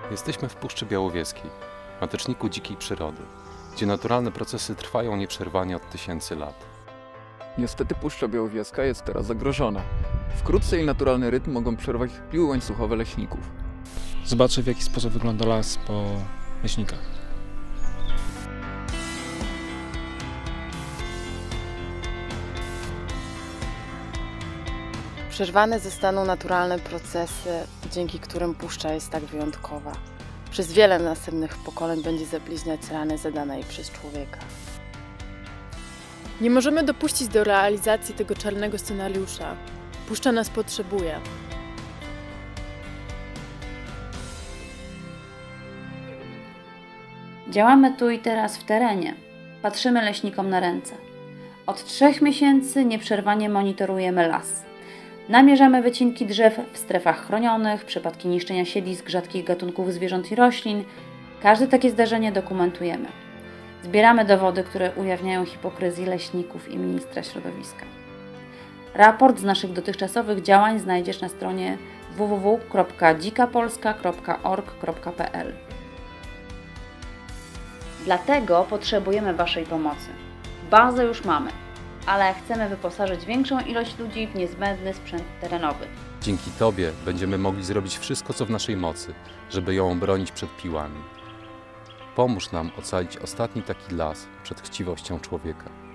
Jesteśmy w Puszczy Białowieskiej, mateczniku dzikiej przyrody, gdzie naturalne procesy trwają nieprzerwanie od tysięcy lat. Niestety Puszcza Białowieska jest teraz zagrożona. Wkrótce jej naturalny rytm mogą przerwać piły łańcuchowe leśników. Zobaczę, w jaki sposób wygląda las po leśnikach. Przerwane zostaną naturalne procesy, dzięki którym puszcza jest tak wyjątkowa. Przez wiele następnych pokoleń będzie zabliźniać rany zadane jej przez człowieka. Nie możemy dopuścić do realizacji tego czarnego scenariusza. Puszcza nas potrzebuje. Działamy tu i teraz w terenie. Patrzymy leśnikom na ręce. Od 3 miesięcy nieprzerwanie monitorujemy las. Namierzamy wycinki drzew w strefach chronionych, przypadki niszczenia siedlisk rzadkich gatunków zwierząt i roślin. Każde takie zdarzenie dokumentujemy. Zbieramy dowody, które ujawniają hipokryzję leśników i ministra środowiska. Raport z naszych dotychczasowych działań znajdziesz na stronie www.dzikapolska.org.pl. Dlatego potrzebujemy Waszej pomocy. Bazę już mamy, ale chcemy wyposażyć większą ilość ludzi w niezbędny sprzęt terenowy. Dzięki Tobie będziemy mogli zrobić wszystko, co w naszej mocy, żeby ją obronić przed piłami. Pomóż nam ocalić ostatni taki las przed chciwością człowieka.